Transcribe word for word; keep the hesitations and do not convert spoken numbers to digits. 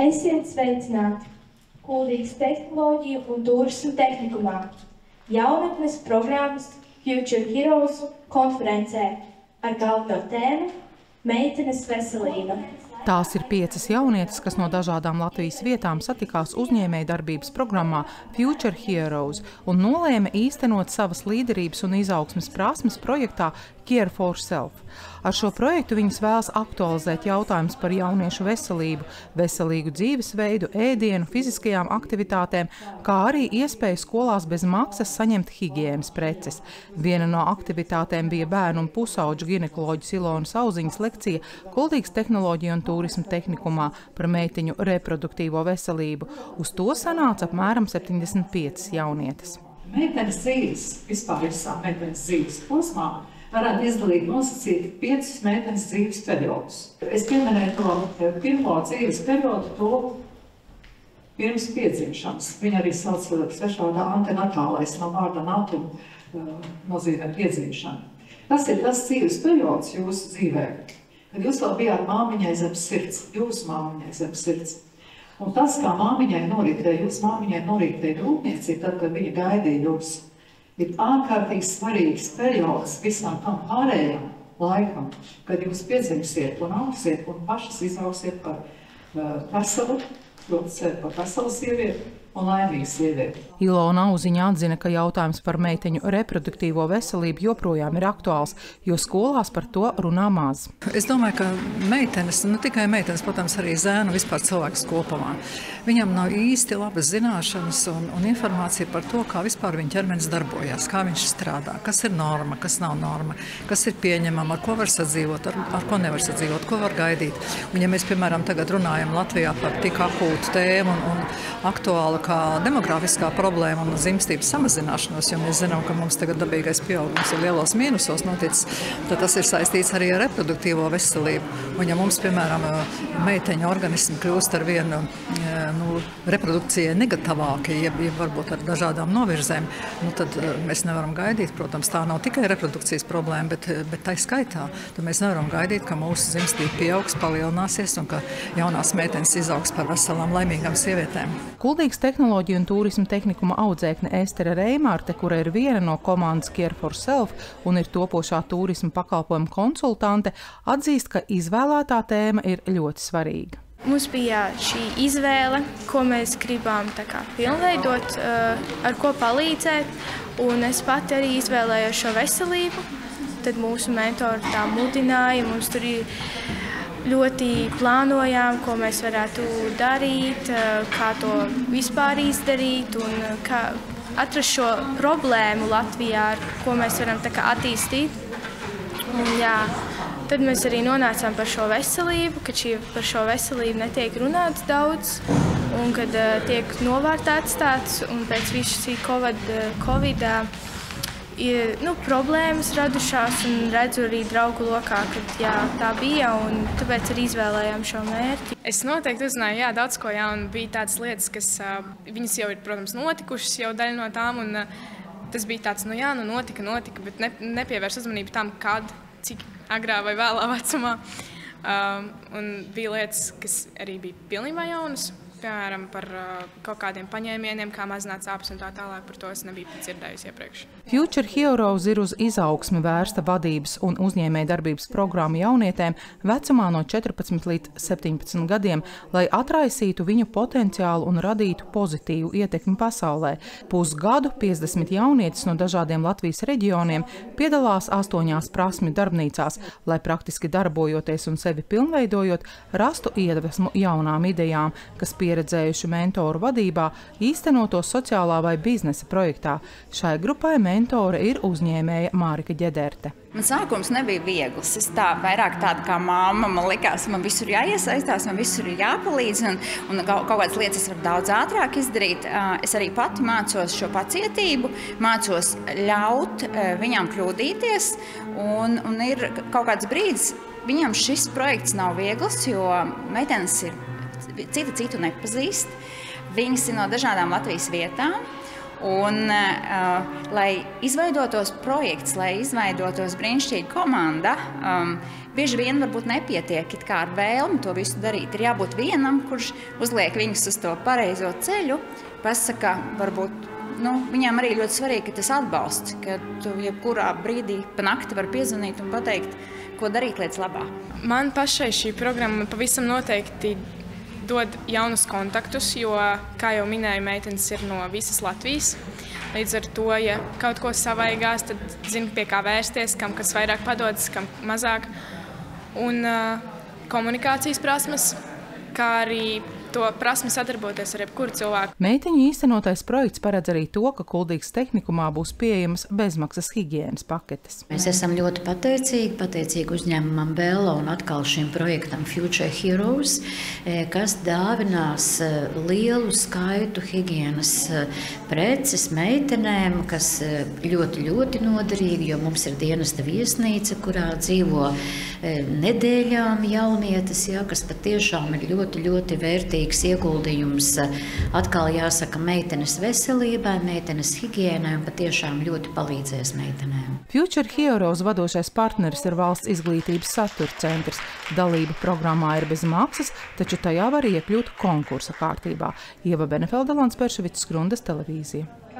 Esiet sveicināti Kuldīgas tehnoloģiju un turismu tehnikumā jaunatnes programmas Future Heroes konferencē ar galveno tēmu Meitenes veselība. Tās ir piecas jaunietes, kas no dažādām Latvijas vietām satikās uzņēmējdarbības programmā Future Heroes un nolēma īstenot savas līderības un izaugsmes prasmes projektā Care for Self. Ar šo projektu viņas vēlas aktualizēt jautājumus par jauniešu veselību, veselīgu dzīvesveidu, ēdienu, fiziskajām aktivitātēm, kā arī iespēju skolās bez maksas saņemt higienas preces. Viena no aktivitātēm bija bērnu un pusauģu ginekoloģis Ilonas Auziņas lekcija Kuldīgas tehnoloģiju un turismu tehnikumā par meitiņu reproduktīvo veselību. Uz to sanāca apmēram septiņdesmit piecas jaunietes. Meitenes dzīves, vispār visā meitenes dzīves posmā, varētu izdalīt nosacīt piecus meitenes dzīves periodus. Es pieminēju to pirmo dzīves periodu, to pirms piedzimšanas. Viņa arī sauc svešvārdā antenatālais, no vārda natum nozīmē piedzimšanu. Tas ir tas dzīves periods jūsu dzīvē, kad jūs vēl bijāt māmiņai zem sirds, jūsu māmiņai zem sirds. Un tas, kā māmiņai norītēja, jūsu māmiņai norītēja rūpniecība, tad, kad viņa gaidīja jūs, ir ārkārtīgi svarīgs periods visam tam pārējām laikam, kad jūs piedzimsiet un augsiet un pašas izausiet par uh, veselu, par veselu sievieti un laimīgu sievieti. Ilona Auziņa atzina, ka jautājums par meiteņu reproduktīvo veselību joprojām ir aktuāls, jo skolās par to runā maz. Es domāju, ka meitenes, nu tikai meitenes, protams, arī zēnu vispār cilvēks kopumā. Viņam nav īsti labas zināšanas un, un informācija par to, kā vispār viņa ķermenis darbojas, kā viņš strādā, kas ir norma, kas nav norma, kas ir pieņemama, ar ko var sadzīvot, ar, ar ko nevar sadzīvot, ko var gaidīt. Un ja mēs, piemēram, tagad runājam Latvijā par tik akūtu tēmu un, un aktuālu kā demografiskā problēma un dzimstības samazināšanos, jo mēs zinām, ka mums tagad dabīgais pieaugums ir lielos mīnusos noticis, tad tas ir saistīts arī ar reproduktīvo veselību. Un ja mums, piemēram, meiteņu organismi kļūst ar vienu nu, reprodukcijai negatavāki, ja, ja varbūt ar dažādām novirzēm, nu, tad mēs nevaram gaidīt. Protams, tā nav tikai reprodukcijas problēma, bet, bet tā skaitā. Tad mēs nevaram gaidīt, ka mūsu dzimstība pieaugs, palielināsies un ka jaunās meitenes izaugs par veselām, laimīgām sievietēm. Kuldīgas tehnoloģiju un turismu tehnikuma audzēkne Estere Reimārte, kura ir viena no komandas Care for Self un ir topošā turismu pakalpojumu konsultante, atzīst, ka izvēlētā tēma ir ļoti svarīga. Mums bija šī izvēle, ko mēs gribām tā kā pilnveidot, ar ko palīdzēt, un es pati arī izvēlējos šo veselību. Tad mūsu mentori tā mudināja, mums tur ir ļoti plānojām, ko mēs varētu darīt, kā to vispār izdarīt un kā atrast šo problēmu Latvijā, ar ko mēs varam tā kā attīstīt. Un, jā, tad mēs arī nonācām par šo veselību, ka šī, par šo veselību netiek runāts daudz un kad uh, tiek novārtā atstāts un pēc visu šī COVID, Covidā ir, nu, problēmas radušās un redzu arī draugu lokā, kad jā, tā bija un tāpēc arī izvēlējām šo mērķi. Es noteikti uzzināju, jā, daudz ko jaunu. Bija tādas lietas, kas uh, viņas jau ir, protams, notikušas jau daļa no tām un uh, tas bija tāds, nu jā, nu notika, notika, bet ne, nepievērs uzmanību tam, kad, cik agrā vai vēlā vecumā. Uh, un bija lietas, kas arī bija pilnībā jaunas. Piemēram, par uh, kaut kādiem paņēmieniem, kā mazināt sāpes un tā tālāk, par to es nebiju dzirdējusi iepriekš. Future Heroes ir uz izaugsmi vērsta vadības un uzņēmējdarbības programma jaunietēm vecumā no četrpadsmit līdz septiņpadsmit gadiem, lai atraisītu viņu potenciālu un radītu pozitīvu ietekmi pasaulē. Pusgadu piecdesmit jaunietes no dažādiem Latvijas reģioniem piedalās astoņās prasmju darbnīcās, lai praktiski darbojoties un sevi pilnveidojot, rastu iedvesmu jaunām idejām, kas pieredzējuši mentoru vadībā, īstenoto sociālā vai biznesa projektā. Šai grupai mentore ir uzņēmēja Mārika Ģederte. Man sākums nebija viegls. Es tā vairāk tāda kā mamma, man likās, man visur jāiesaistās, man visur ir jāpalīdz un, un kaut kādas lietas var daudz ātrāk izdarīt. Es arī pati mācos šo pacietību, mācos ļaut viņām kļūdīties un, un ir kaut kāds brīdis, viņam šis projekts nav viegls, jo meitenes ir cita citu nepazīst. Viņas ir no dažādām Latvijas vietām. Un, uh, lai izveidotos projekts, lai izveidotos brīnišķīga komanda, um, bieži vien varbūt nepietiek it kā ar vēlmi to visu darīt. Ir jābūt vienam, kurš uzliek viņus uz to pareizo ceļu, pasaka, varbūt, nu, viņām arī ļoti svarīgi, ka tas atbalsts, ka tu jebkurā brīdī pa nakti var piezvanīt un pateikt, ko darīt lietas labā. Man pašai šī programma pavisam noteikti dod jaunus kontaktus, jo, kā jau minēju, meitenes ir no visas Latvijas. Līdz ar to, ja kaut ko savaigās, tad zinu, pie kā vērsties, kam kas vairāk padodas, kam mazāk. Un uh, komunikācijas prasmes, kā arī to prasmi sadarboties ar jebkuru cilvēku. Meiteņu īstenotais projekts paredz arī to, ka Kuldīgas tehnikumā būs pieejamas bezmaksas higienas paketes. Mēs esam ļoti pateicīgi, pateicīgi uzņēmumam Bello un atkal šim projektam Future Heroes, kas dāvinās lielu skaitu higienas preces meitenēm, kas ļoti, ļoti noderīgi, jo mums ir dienesta viesnīca, kurā dzīvo nedēļām jaunietes, ja, kas patiešām ir ļoti, ļoti vērtīgi ieguldījums, atkal jāsaka, meitenes veselībai, meitenes higiēnai un patiešām ļoti palīdzēs meitenēm. Future Heroes vadošais partneris ir Valsts izglītības satura centrs. Dalība programmā ir bez maksas, taču tajā var iekļūt konkursa kārtībā. Ieva Benefelde, Lants Perševics, Grundas televīzija.